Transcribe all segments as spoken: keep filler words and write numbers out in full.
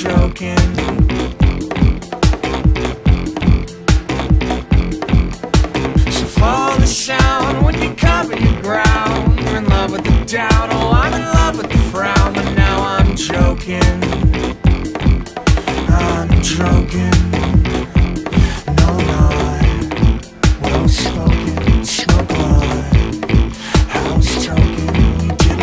joking. So follow the sound when you cover your ground. You're in love with the down, oh I'm in love with the frown. But now I'm joking, I'm joking. No lie, well spoken, smoke lie. House token, we did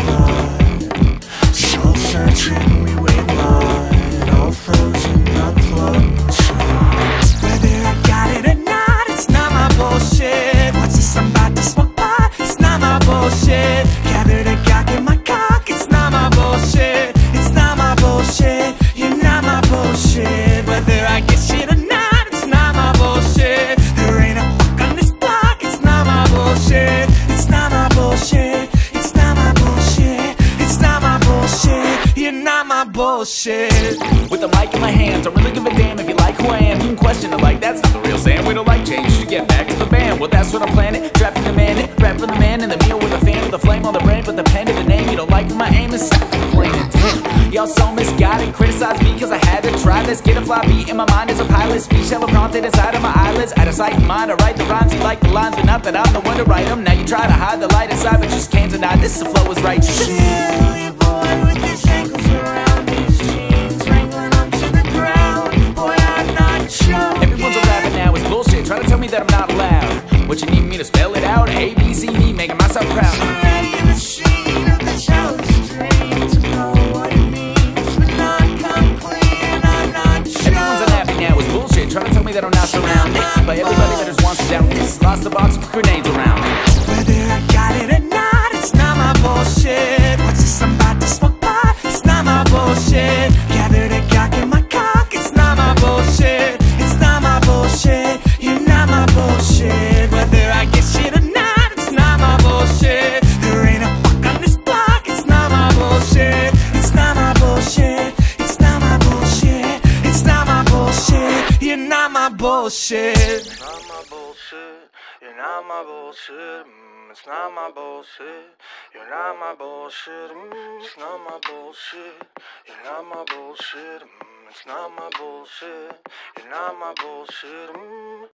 lie. Soul searching, we wait lie. All frozen, I'm floating inside. Whether I got it or not, it's not my bullshit. What's this I'm about to smoke pot? It's not my bullshit. Gathered a cock in my cock, it's not my bullshit. It's not my bullshit, you're not my bullshit. Whether I get shit or not, it's not my bullshit. There ain't a fuck on this block, it's not my bullshit. It's not my bullshit, it's not my bullshit. It's not my bullshit, you're not my bullshit. With the mic in my hands, don't really give a damn if you like who I am. You can question it like that's not the real Sam. We don't like change to get back to the band. Well, that's what I'm planning. Trapped in the man, rap for the man in the meal with a fan with a flame on the brain, but the pen to the name. You don't like what my aim is, stop complaining. Damn, y'all so misguided. Criticize me cause I had to try this. Get a fly beat in my mind as a pilot. Speech ever prompted inside of my eyelids. Out of sight and mind, I write the rhymes. You like the lines, but not that I'm the one to write them. Now you try to hide the light inside, but just can't deny this. The flow is right. Silly boy with his ankles around his jeans, wrangling them to the ground. Boy, I'm not joking. Everyone's a rapper now, it's bullshit. Try to tell me that I'm not allowed. What you need me to spell it out? A, B, C, D, making myself proud. Already in the scene of this house dream to know what it means, but not come clean. I'm not joking. Everyone's unhappy now, it's bullshit. Try to tell me that I'm not surrounded by everybody that just wants to down this. Lost the box with grenades around. Whether I got it or not, it's not my bullshit. What's this I'm about to smoke pot? It's not my bullshit. Gathered a cock in my cock, it's not my bullshit. It's not my bullshit, you're not my bullshit. Whether I get shit or not, it's not my bullshit. There ain't a fuck on this block, it's not my bullshit. It's not my bullshit, it's not my bullshit. It's not my bullshit, you're not my bullshit. Not my bullshit, you're not my bullshit. Mm, it's not my bullshit, you're not my bullshit. Mm, it's not my bullshit, you're not my bullshit. Mm, it's not my bullshit, you're not my bullshit. Mm.